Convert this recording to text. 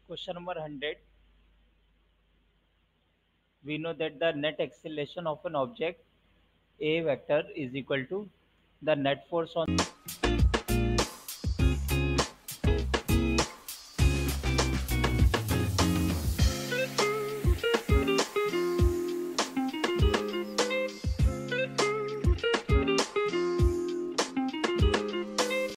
Question number 100. We know that the net acceleration of an object A vector is equal to the net force on